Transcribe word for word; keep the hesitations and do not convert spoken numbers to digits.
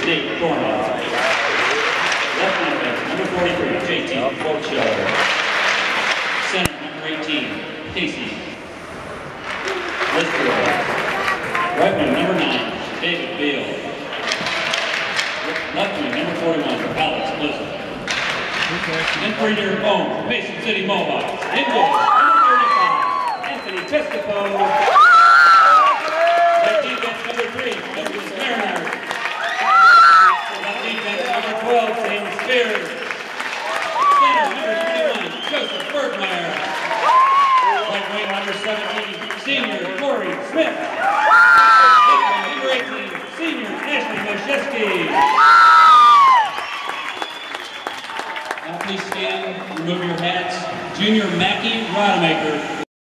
Nate Thornhill. Left defense, number forty-three, J T Bocho. Center, number eighteen, Casey Lisborough. Right wing, number nine, David Beal. Left wing, number forty-one, Alex Blizzard. And for your home, Mason City Mohawks. Indoor, number thirty-five, Anthony Testipo. Left defense, number three, Douglas Mariner. Left defense, number twelve, Sam Spears. Center, number twenty-one, Joseph Bergmeyer. Right wing, number seventeen, senior Corey Smith. Left wing, number eighteen, senior Ashley Moshesky. Now please stand, remove your hats. Junior Mackie Rodemaker.